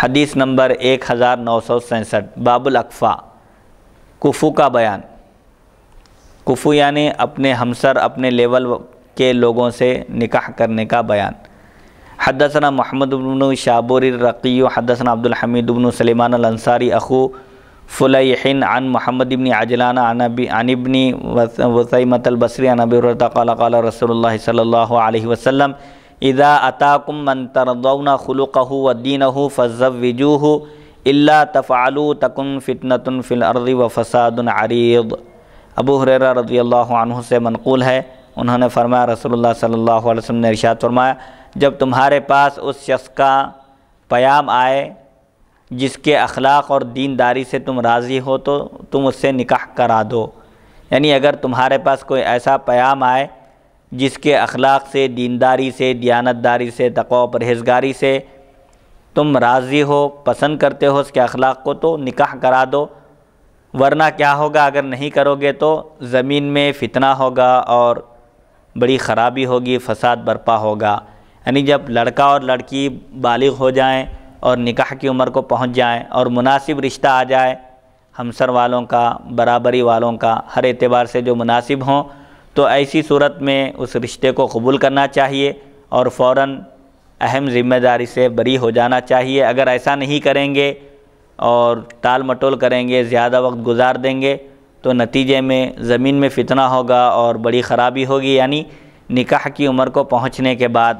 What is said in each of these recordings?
حدیث نمبر 1967 باب الاکفاء، کفو کا بیان۔ کفو یعنی اپنے ہمسر، اپنے لیول کے لوگوں سے نکاح کرنے کا بیان۔ حدثنا محمد بن شابور الرقی حدثنا عبد الحمید بن سلیمان الانصاری اخو فلیح عن محمد بن عجلان عن ابن وثیمۃ البصری عن ابی ہریرہ قال قال رسول اللہ صلی اللہ علیہ وسلم اذا اتاکم من ترضون خلقہ ودینہ فزوجوہ الا تفعلوا تکن فتنۃ فی الارض وفساد عریض۔ ابو ہریرہ رضی اللہ عنہ سے منقول ہے، انہوں نے فرمایا رسول اللہ صلی اللہ علیہ وسلم نے ارشاد فرمایا، جب تمہارے پاس اس شخص کا پیام آئے جس کے اخلاق اور دینداری سے تم راضی ہو تو تم اس سے نکاح کرا دو۔ یعنی اگر تمہارے پاس کوئی ایسا پیام آئے جس کے اخلاق سے، دینداری سے، دیانتداری سے، تقوی و پرہیزگاری سے تم راضی ہو، پسند کرتے ہو اس کے اخلاق کو، تو نکاح کرا دو۔ ورنہ کیا ہوگا، اگر نہیں کرو گے تو زمین میں فتنہ ہوگا اور بڑی خرابی ہوگی، فساد برپا ہوگا۔ یعنی جب لڑکا اور لڑکی بالغ ہو جائیں اور نکاح کی عمر کو پہنچ جائیں اور مناسب رشتہ آ جائے، ہمسر والوں کا، برابری والوں کا، ہر اعتبار سے جو مناسب ہوں، تو ایسی صورت میں اس رشتے کو قبول کرنا چاہیے اور فوراً اہم ذمہ داری سے بری ہو جانا چاہیے۔ اگر ایسا نہیں کریں گے اور ٹال مٹول کریں گے، زیادہ وقت گزار دیں گے، تو نتیجے میں زمین میں فتنہ ہوگا اور بڑی خرابی ہوگی۔ یعنی نکاح کی عمر کو پہنچنے کے بعد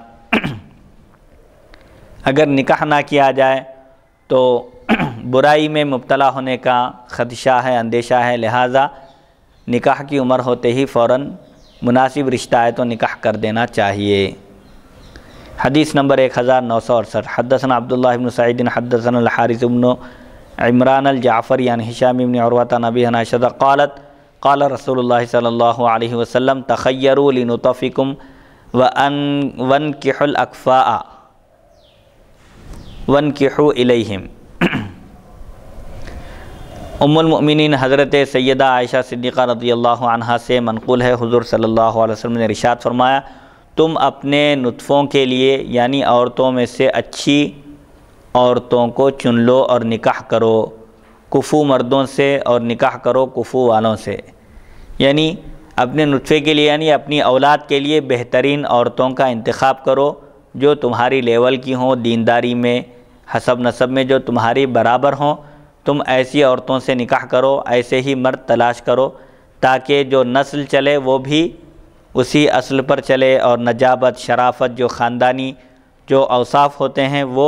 اگر نکاح نہ کیا جائے تو برائی میں مبتلا ہونے کا خدشہ ہے، اندیشہ ہے، لہٰذا نکاح کی عمر ہوتے ہی فوراً مناسب رشتہ آئے تو نکاح کر دینا چاہیے۔ حدیث نمبر 1968 حدثنا عبداللہ بن سعید حدثنا الحارث بن عمران الجعفری عن ہشام بن عروہ عن ابی عائشہ قالت قال رسول اللہ صلی اللہ علیہ وسلم تخیروا لنطفکم وانکحوا الاکفاء وانکحوا الیہم۔ ام المؤمنین حضرت سیدہ عائشہ صدیقہ رضی اللہ عنہا سے منقول ہے، حضور صلی اللہ علیہ وسلم نے ارشاد فرمایا، تم اپنے نطفوں کے لیے یعنی عورتوں میں سے اچھی عورتوں کو چن لو اور نکاح کرو، کفو مردوں سے، اور نکاح کرو کفو والوں سے۔ یعنی اپنے نطفے کے لیے یعنی اپنی اولاد کے لیے بہترین عورتوں کا انتخاب کرو جو تمہاری لیول کی ہوں، دینداری میں، حسب نسب میں جو تمہاری برابر ہوں۔ تم ایسی عورتوں سے نکاح کرو، ایسے ہی مرد تلاش کرو تاکہ جو نسل چلے وہ بھی اسی اصل پر چلے، اور نجابت، شرافت، جو خاندانی جو اوصاف ہوتے ہیں وہ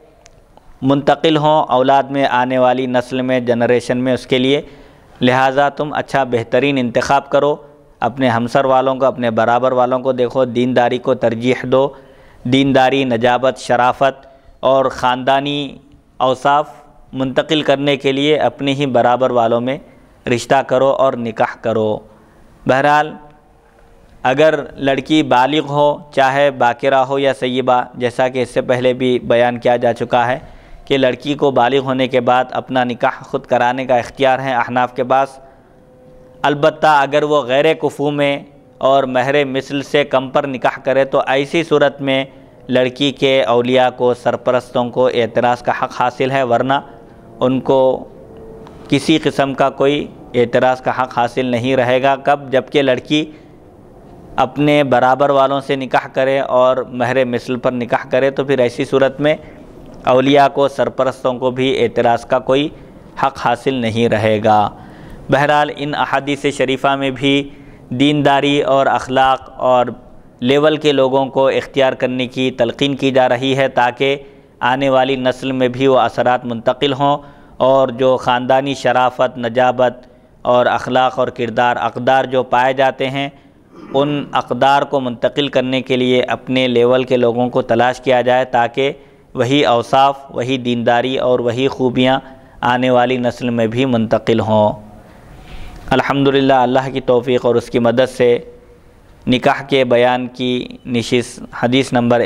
منتقل ہوں اولاد میں، آنے والی نسل میں، جنریشن میں، اس کے لیے۔ لہٰذا تم اچھا بہترین انتخاب کرو، اپنے ہمسر والوں کو، اپنے برابر والوں کو دیکھو، دینداری کو ترجیح دو، دینداری، نجابت، شرافت اور خاندانی اوصاف منتقل کرنے کے لیے اپنے ہی برابر والوں میں رشتہ کرو اور نکاح کرو۔ بہرحال اگر لڑکی بالغ ہو، چاہے باکرہ ہو یا سیبہ، جیسا کہ اس سے پہلے بھی بیان کیا جا چکا ہے کہ لڑکی کو بالغ ہونے کے بعد اپنا نکاح خود کرانے کا اختیار ہے احناف کے پاس، البتہ اگر وہ غیر کفو میں اور مہر مثل سے کم پر نکاح کرے تو ایسی صورت میں لڑکی کے اولیاء کو، سرپرستوں کو اعتراض کا حق حاصل ہے، ورنہ ان کو کسی قسم کا کوئی اعتراض کا حق حاصل نہیں رہے گا۔ کب؟ جبکہ لڑکی اپنے برابر والوں سے نکاح کرے اور مہر مثل پر نکاح کرے تو پھر ایسی صورت میں اولیاء کو، سرپرستوں کو بھی اعتراض کا کوئی حق حاصل نہیں رہے گا۔ بہرحال ان احادیث شریفہ میں بھی دینداری اور اخلاق اور لیول کے لوگوں کو اختیار کرنے کی تلقین کی جا رہی ہے تاکہ آنے والی نسل میں بھی وہ اثرات منتقل ہوں، اور جو خاندانی شرافت، نجابت اور اخلاق اور کردار، اقدار جو پائے جاتے ہیں، ان اقدار کو منتقل کرنے کے لیے اپنے لیول کے لوگوں کو تلاش کیا جائے تاکہ وہی اوصاف، وہی دینداری اور وہی خوبیاں آنے والی نسل میں بھی منتقل ہوں۔ الحمدللہ اللہ کی توفیق اور اس کی مدد سے نکاح کے بیان کی نشست حدیث نمبر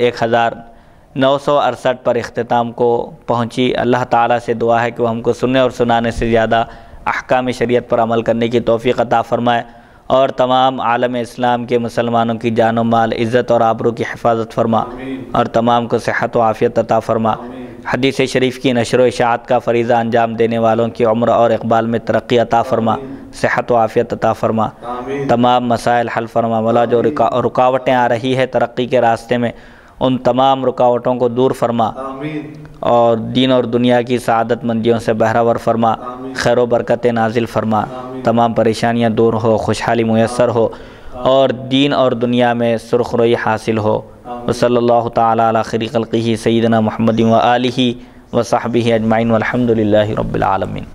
1968 پر اختتام کو پہنچی۔ اللہ تعالیٰ سے دعا ہے کہ وہ ہم کو سننے اور سنانے سے زیادہ احکام شریعت پر عمل کرنے کی توفیق عطا فرمائے، اور تمام عالم اسلام کے مسلمانوں کی جان و مال، عزت اور آبرو کی حفاظت فرما، اور تمام کو صحت و عافیت عطا فرما۔ حدیث شریف کی نشر و اشاعت کا فریضہ انجام دینے والوں کی عمر اور اقبال میں ترقی عطا فرما، صحت و عافیت عطا فرما، تمام مسائل حل فرما مولا۔ جو رکاوٹیں آ رہی ہے ترقی کے راستے میں، ان تمام رکاوٹوں کو دور فرما اور دین اور دنیا کی سعادت مندیوں سے بہرہ ور فرما، خیر و برکت نازل فرما، تمام پریشانیاں دور ہو، خوشحالی میسر ہو اور دین اور دنیا میں سرخ روئی حاصل ہو۔ وصلی اللہ تعالی علی خیر خلقہ سیدنا محمد و آلہ و صحبہ اجمعین والحمد للہ رب العالمین۔